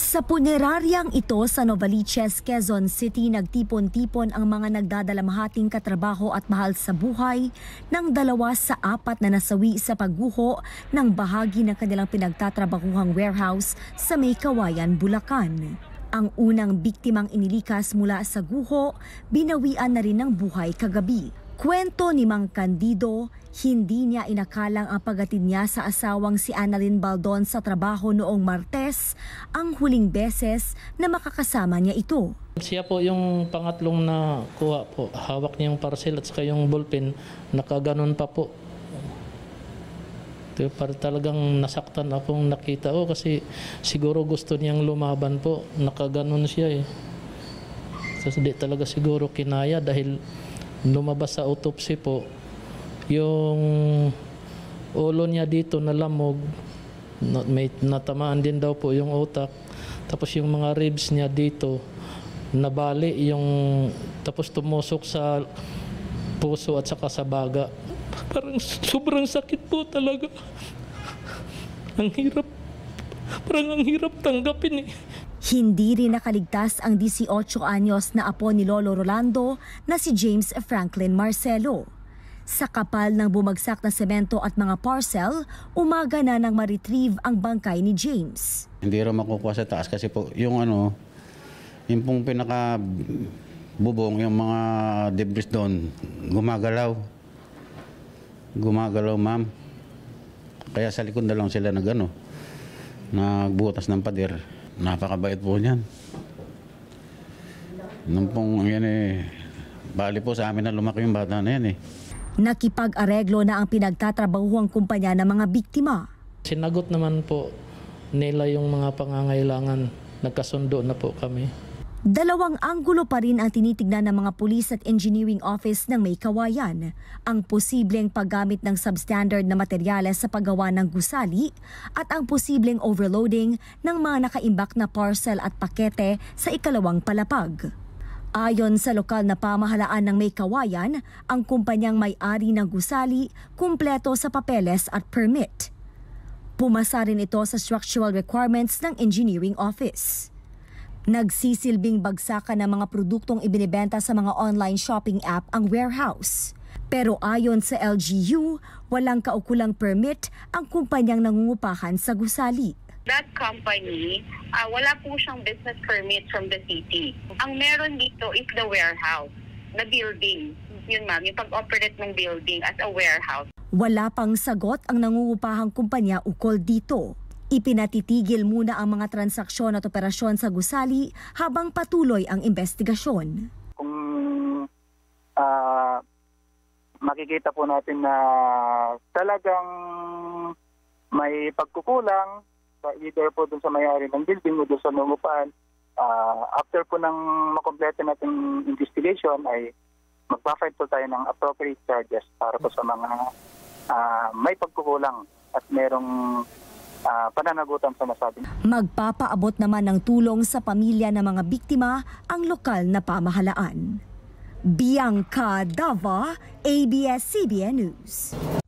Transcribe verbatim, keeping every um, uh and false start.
Sa puneraryang ito sa Novaliches, Quezon City, nagtipon-tipon ang mga nagdadalamhating katrabaho at mahal sa buhay ng dalawa sa apat na nasawi sa pagguho ng bahagi ng kanilang pinagtatrabahuhang warehouse sa May Kawayan, Bulacan. Ang unang biktimang inilikas mula sa guho, binawian na rin ng buhay kagabi. Kwento ni Mang Candido, hindi niya inakalang ang paghatid niya sa asawang si Annalyn Baldon sa trabaho noong Martes, ang huling beses na makakasama niya ito. Siya po yung pangatlong na kuha po. Hawak niya yung parcel at saka yung ballpen, nakaganon pa po. Para talagang nasaktan akong nakita ko kasi siguro gusto niyang lumaban po. Nakaganon siya eh. So, di talaga siguro kinaya dahil lumabas sa autopsy po, yung ulo niya dito nalamog, may natamaan din daw po yung utak, tapos yung mga ribs niya dito nabali, yung tapos tumusok sa puso at saka sa baga. Parang sobrang sakit po talaga. Ang hirap, parang ang hirap tanggapin eh. Hindi rin nakaligtas ang eighteen anyos na apo ni Lolo Rolando na si James Franklin Marcelo. Sa kapal ng bumagsak na semento at mga parcel, umaga na nang ma-retrieve ang bangkay ni James. Hindi rin makukuha sa taas kasi po yung ano, yung pong pinaka bubong, yung mga debris doon, gumagalaw. Gumagalaw, ma'am. Kaya sa likod na lang sila nag ano, nagbutas ng pader. Napakabait po niyan. Nung pong yan eh, bali po sa amin na lumaki yung bata na yan eh. Nakipag-areglo na ang pinagtatrabahuang kumpanya ng mga biktima. Sinagot naman po nila yung mga pangangailangan. Nagkasundo na po kami. Dalawang anggulo pa rin ang tinitignan ng mga pulis at engineering office ng May Kawayan. Ang posibleng paggamit ng substandard na materyales sa paggawa ng gusali at ang posibleng overloading ng mga nakaimbak na parcel at pakete sa ikalawang palapag. Ayon sa lokal na pamahalaan ng May Kawayan, ang kumpanyang may-ari ng gusali kumpleto sa papeles at permit. Pumasa rin ito sa structural requirements ng engineering office. Nagsisilbing bagsakan ng mga produktong ibinibenta sa mga online shopping app ang warehouse. Pero ayon sa L G U, walang kaukulang permit ang kumpanyang nangungupahan sa gusali. That company, uh, wala po siyang business permit from the city. Ang meron dito is the warehouse, the building. Yun ma'am, yung pag-operate ng building as a warehouse. Wala pang sagot ang nangungupahang kumpanya ukol dito. Ipinatitigil muna ang mga transaksyon at operasyon sa gusali habang patuloy ang investigasyon. Kung uh, makikita po natin na talagang may pagkukulang, either po dun sa may-ari ng building o dun sa nangungupahan, uh, after po ng makompleto nating investigation ay magpa-file po tayo ng appropriate charges para po sa mga uh, may pagkukulang at merong Uh, pananagutan sa nasabi. Magpapaabot naman ng tulong sa pamilya ng mga biktima ang lokal na pamahalaan. Bianca Dava, A B S C B N News.